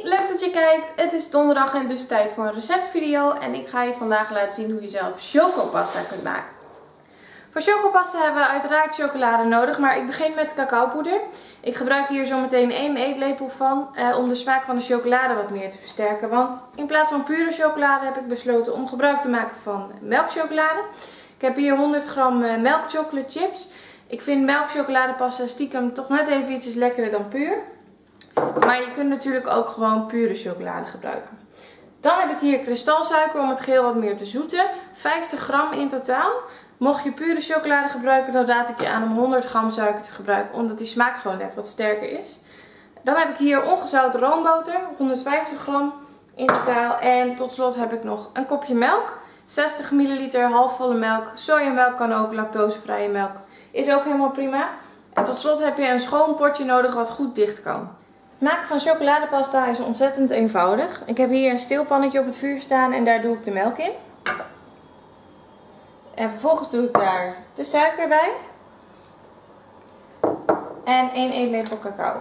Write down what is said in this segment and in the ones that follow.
leuk dat je kijkt. Het is donderdag en dus tijd voor een receptvideo. En ik ga je vandaag laten zien hoe je zelf chocopasta kunt maken. Voor chocopasta hebben we uiteraard chocolade nodig, maar ik begin met cacaopoeder. Ik gebruik hier zometeen 1 eetlepel van om de smaak van de chocolade wat meer te versterken. Want in plaats van pure chocolade heb ik besloten om gebruik te maken van melkchocolade. Ik heb hier 100 gram melkchocolate chips. Ik vind melkchocoladepasta stiekem toch net even iets lekkerder dan puur. Maar je kunt natuurlijk ook gewoon pure chocolade gebruiken. Dan heb ik hier kristalsuiker om het geheel wat meer te zoeten. 50 gram in totaal. Mocht je pure chocolade gebruiken, dan raad ik je aan om 100 gram suiker te gebruiken. Omdat die smaak gewoon net wat sterker is. Dan heb ik hier ongezouten roomboter. 150 gram in totaal. En tot slot heb ik nog een kopje melk. 60 milliliter halfvolle melk. Sojamelk kan ook, lactosevrije melk is ook helemaal prima. En tot slot heb je een schoon potje nodig wat goed dicht kan. Het maken van chocoladepasta is ontzettend eenvoudig. Ik heb hier een steelpannetje op het vuur staan en daar doe ik de melk in. En vervolgens doe ik daar de suiker bij. En 1 eetlepel cacao.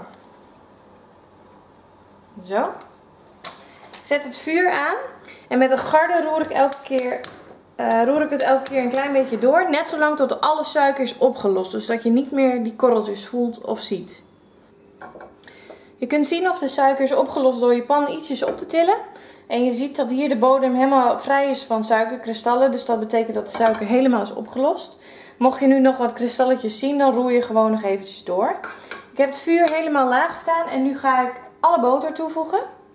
Zo. Ik zet het vuur aan. En met een garde roer ik het elke keer een klein beetje door. Net zolang tot alle suiker is opgelost. Dus dat je niet meer die korreltjes voelt of ziet. Je kunt zien of de suiker is opgelost door je pan ietsjes op te tillen. En je ziet dat hier de bodem helemaal vrij is van suikerkristallen. Dus dat betekent dat de suiker helemaal is opgelost. Mocht je nu nog wat kristalletjes zien, dan roer je gewoon nog eventjes door. Ik heb het vuur helemaal laag staan en nu ga ik alle boter toevoegen.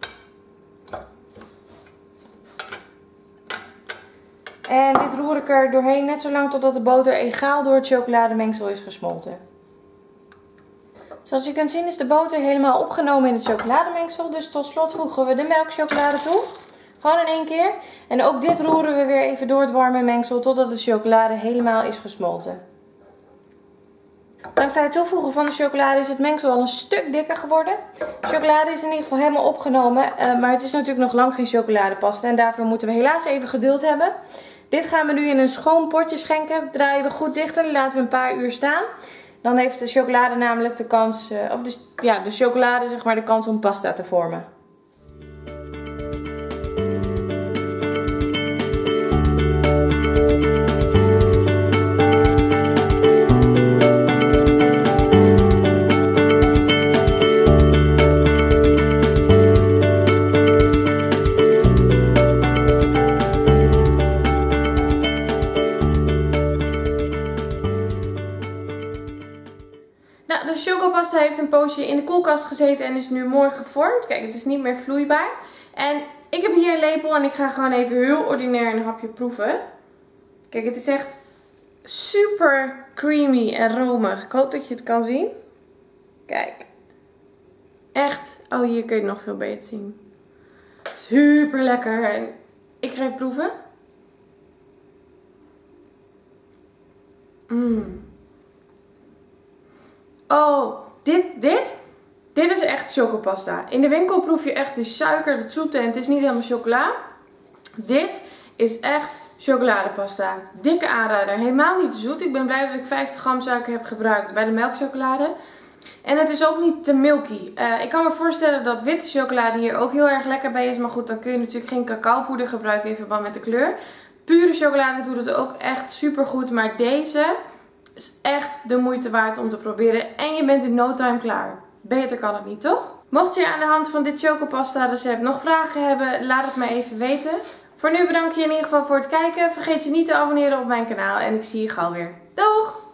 En dit roer ik er doorheen net zolang totdat de boter egaal door het chocolademengsel is gesmolten. Zoals je kunt zien is de boter helemaal opgenomen in het chocolademengsel. Dus tot slot voegen we de melkchocolade toe. Gewoon in 1 keer. En ook dit roeren we weer even door het warme mengsel totdat de chocolade helemaal is gesmolten. Dankzij het toevoegen van de chocolade is het mengsel al een stuk dikker geworden. De chocolade is in ieder geval helemaal opgenomen. Maar het is natuurlijk nog lang geen chocoladepasta. En daarvoor moeten we helaas even geduld hebben. Dit gaan we nu in een schoon potje schenken. Draaien we goed dicht en laten we een paar uur staan. Dan heeft de chocolade namelijk de kans, de chocolade zeg maar de kans om pasta te vormen. Nou, de chocopasta heeft een poosje in de koelkast gezeten en is nu mooi gevormd. Kijk, het is niet meer vloeibaar. En ik heb hier een lepel en ik ga gewoon even heel ordinair een hapje proeven. Kijk, het is echt super creamy en romig. Ik hoop dat je het kan zien. Kijk. Echt. Oh, hier kun je het nog veel beter zien. Super lekker. En ik ga even proeven. Oh, dit is echt chocopasta. In de winkel proef je echt de suiker, het zoete en het is niet helemaal chocola. Dit is echt chocoladepasta. Dikke aanrader. Helemaal niet te zoet. Ik ben blij dat ik 50 gram suiker heb gebruikt bij de melkchocolade. En het is ook niet te milky. Ik kan me voorstellen dat witte chocolade hier ook heel erg lekker bij is. Maar goed, dan kun je natuurlijk geen cacaopoeder gebruiken in verband met de kleur. Pure chocolade doet het ook echt super goed. Maar deze is echt de moeite waard om te proberen. En je bent in no time klaar. Beter kan het niet, toch? Mocht je aan de hand van dit chocopasta recept nog vragen hebben, laat het me even weten. Voor nu bedank ik je in ieder geval voor het kijken. Vergeet je niet te abonneren op mijn kanaal. En ik zie je gauw weer. Doeg!